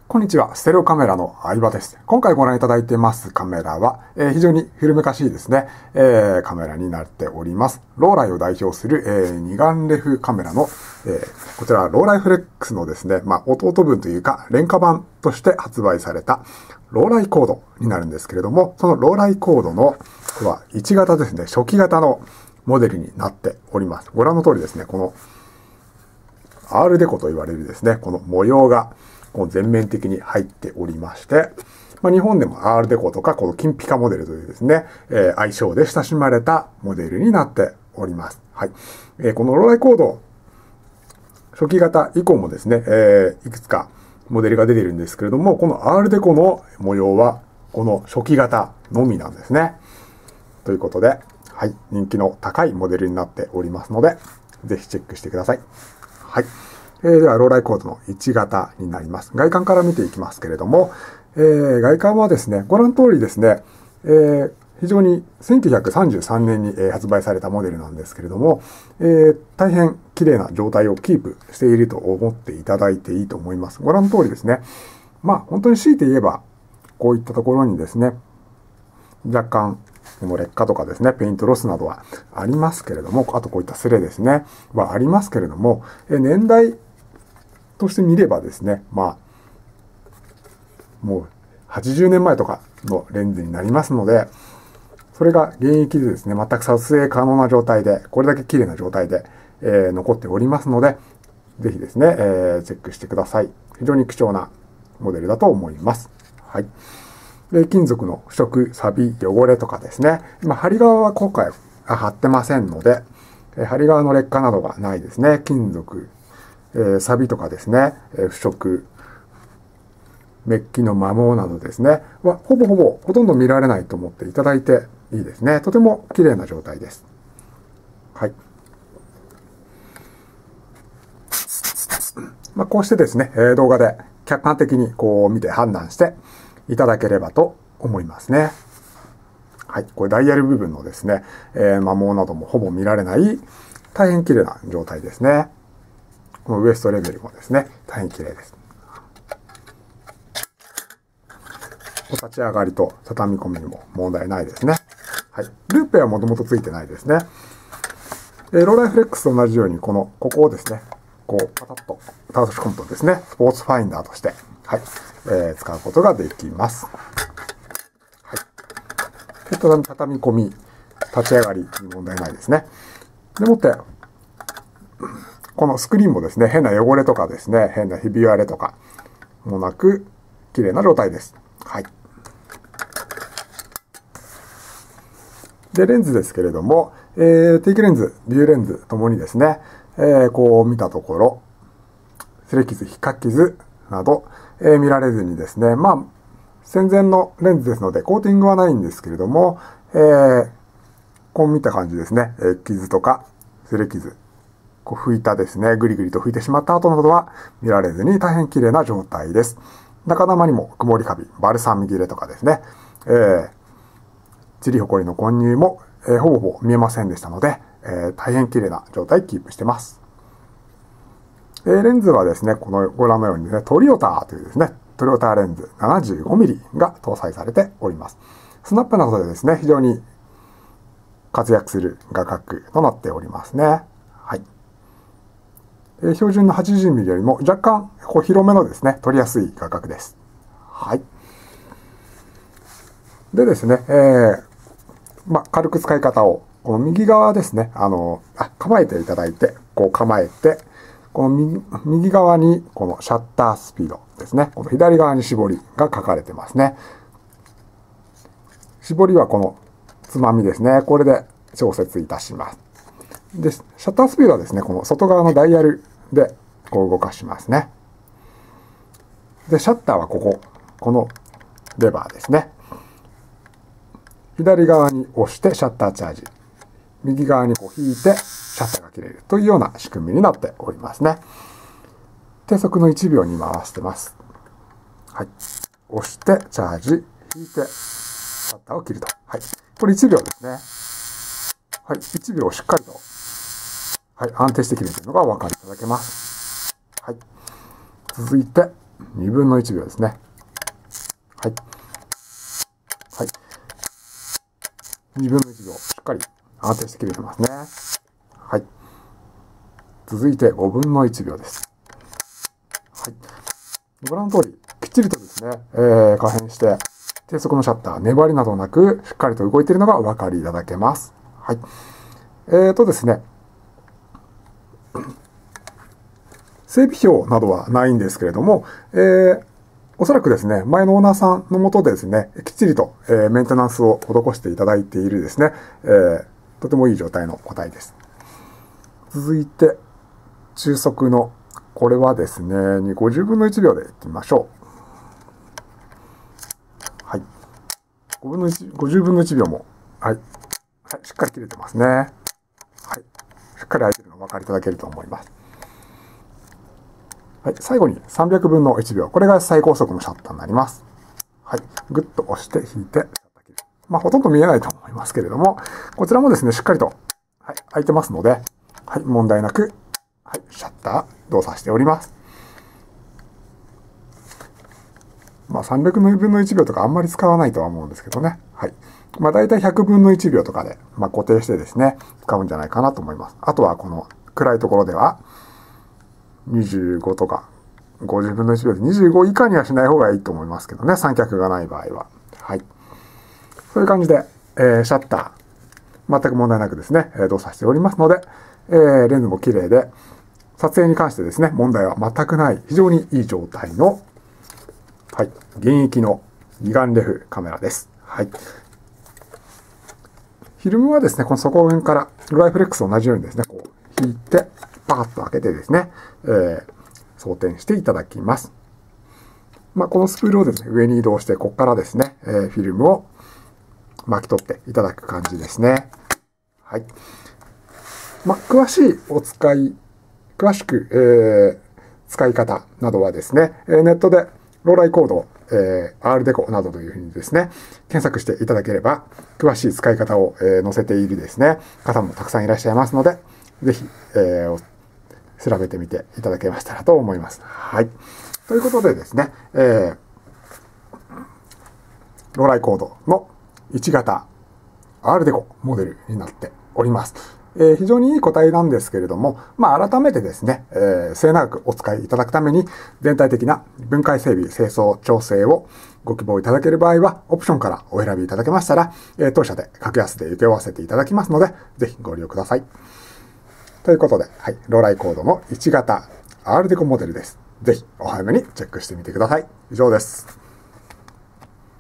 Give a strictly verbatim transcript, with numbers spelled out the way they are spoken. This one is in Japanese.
こんにちは。ステレオカメラの相葉です。今回ご覧いただいてますカメラは、えー、非常に古めかしいですね、えー、カメラになっております。ローライを代表する、えー、二眼レフカメラの、えー、こちらローライフレックスのですね、まあ、弟分というか、廉価版として発売されたローライコードになるんですけれども、そのローライコードの、これはいち型ですね、初期型のモデルになっております。ご覧の通りですね、この R デコと言われるですね、この模様が、こう全面的に入っておりまして、まあ、日本でも アール デコとかこの金ピカモデルというですね、えー、愛称で親しまれたモデルになっております。はい。えー、このローライコード、初期型以降もですね、えー、いくつかモデルが出ているんですけれども、この アール デコの模様はこの初期型のみなんですね。ということで、はい。人気の高いモデルになっておりますので、ぜひチェックしてください。はい。えー、では、ローライコードのいち型になります。外観から見ていきますけれども、えー、外観はですね、ご覧の通りですね、えー、非常にせんきゅうひゃくさんじゅうさんねんに発売されたモデルなんですけれども、えー、大変綺麗な状態をキープしていると思っていただいていいと思います。ご覧の通りですね。まあ、本当に強いて言えば、こういったところにですね、若干、この劣化とかですね、ペイントロスなどはありますけれども、あとこういったスレですね、はありますけれども、え年代として見ればですね、まあ、もうはちじゅうねんまえとかのレンズになりますので、それが現役でですね、全く撮影可能な状態で、これだけ綺麗な状態で、えー、残っておりますので、ぜひですね、えー、チェックしてください。非常に貴重なモデルだと思います。はい。で、金属の腐食、錆、汚れとかですね。今、針側は今回貼ってませんので、針側の劣化などがないですね。金属、えー、錆とかですね、えー、腐食、メッキの摩耗などですね、はほぼほぼほとんど見られないと思っていただいていいですね。とても綺麗な状態です。はい。まあ、こうしてですね、えー、動画で客観的にこう見て判断していただければと思いますね。はい。これダイヤル部分のですね、えー、摩耗などもほぼ見られない大変綺麗な状態ですね。このウエストレベルもですね、大変綺麗です。立ち上がりと畳み込みにも問題ないですね。はい。ルーペはもともとついてないですね。えー、ローライフレックスと同じように、この、ここをですね、こう、パタッと倒し込むとですね、スポーツファインダーとして、はい、えー、使うことができます。はい。で、畳み込み、立ち上がりに問題ないですね。でもって、このスクリーンもですね、変な汚れとかですね、変なひび割れとかもなく、綺麗な状態です。はい。で、レンズですけれども、えー、定期レンズ、ビューレンズともにですね、えー、こう見たところ、擦れ傷、皮下傷など、えー、見られずにですね、まあ、戦前のレンズですので、コーティングはないんですけれども、えー、こう見た感じですね、えー、傷とか、擦れ傷、こう拭いたですね、ぐりぐりと拭いてしまった後などは見られずに大変綺麗な状態です。中生にも曇りカビ、バルサミ切れとかですね、えー、チリホコリの混入も、えー、ほぼほぼ見えませんでしたので、えー、大変綺麗な状態キープしてます。えー、レンズはですね、このご覧のようにですね、トリオターというですね、トリオターレンズ ななじゅうごミリ が搭載されております。スナップなどでですね、非常に活躍する画角となっておりますね。はい。えー、標準の はちじゅうミリ よりも若干こう広めのですね、撮りやすい画角です。はい。でですね、えー、まあ、軽く使い方を、この右側ですね、あの、あ、構えていただいて、こう構えて、この 右, 右側にこのシャッタースピードですね、この左側に絞りが書かれてますね。絞りはこのつまみですね、これで調節いたします。で、シャッタースピードはですね、この外側のダイヤルでこう動かしますね。で、シャッターはここ、このレバーですね。左側に押してシャッターチャージ。右側にこう引いてシャッターが切れるというような仕組みになっておりますね。低速のいちびょうに回してます。はい。押してチャージ、引いてシャッターを切ると。はい。これいちびょうですね。はい。いちびょうしっかりと、はい、安定して切れているのがお分かりいただけます。はい。続いて、 にぶんのいちびょうですね。はい。はい。にぶんのいちびょう、しっかり安定して切れてますね。はい。続いてごぶんのいちびょうです。はい。ご覧の通り、きっちりとですね、えー、可変して、低速のシャッター、粘りなどなく、しっかりと動いているのがお分かりいただけます。はい。えーとですね、整備表などはないんですけれども、えー、おそらくですね、前のオーナーさんのもとでですね、きっちりと、えー、メンテナンスを施していただいているですね、えー、とてもいい状態の個体です。続いて、中速の、これはですね、ごじゅうぶんのいちびょうでいってみましょう。はい。ごぶんのいち、ごじゅうぶんのいちびょうも、はい。はい、しっかり切れてますね。はい。しっかり開いているのがお分かりいただけると思います。はい。最後にさんびゃくぶんのいちびょう。これが最高速のシャッターになります。はい。ぐっと押して引いて、シャッター切る。まあ、ほとんど見えないと思いますけれども、こちらもですね、しっかりと、はい、開いてますので、はい、問題なく、はい、シャッター動作しております。まあ、さんびゃくぶんのいちびょうとかあんまり使わないとは思うんですけどね。はい。まあ、だいたいひゃくぶんのいちびょうとかで、まあ、固定してですね、使うんじゃないかなと思います。あとは、この暗いところでは、にじゅうごとか、ごじゅうぶんのいちびょうでにじゅうご以下にはしない方がいいと思いますけどね。三脚がない場合は。はい。そういう感じで、えー、シャッター、全く問題なくですね、動作しておりますので、えー、レンズも綺麗で、撮影に関してですね、問題は全くない、非常にいい状態の、はい、現役の二眼レフカメラです。はい。フィルムはですね、この底面からロライフレックスと同じようにですね、こう引いて、パカッと開けてですね、えー、装填していただきます。まあ、このスプールをですね、上に移動して、ここからですね、えー、フィルムを巻き取っていただく感じですね。はい。まあ、詳しいお使い、詳しく、えー、使い方などはですね、ネットでローライコード、えー、アール デコなどというふうにですね、検索していただければ、詳しい使い方を、えー、載せているですね、方もたくさんいらっしゃいますので、ぜひ、えー、調べてみていただけましたらと思います。はい。ということでですね、えー、ローライコードのいち型 アール デコモデルになっております。えー、非常にいい個体なんですけれども、まあ、改めてですね、えー、末永くお使いいただくために、全体的な分解整備、清掃、調整をご希望いただける場合は、オプションからお選びいただけましたら、えー、当社で格安で請け負わせていただきますので、ぜひご利用ください。ということで、はい、ローライコードのいち型 アール デコモデルです。ぜひお早めにチェックしてみてください。以上です。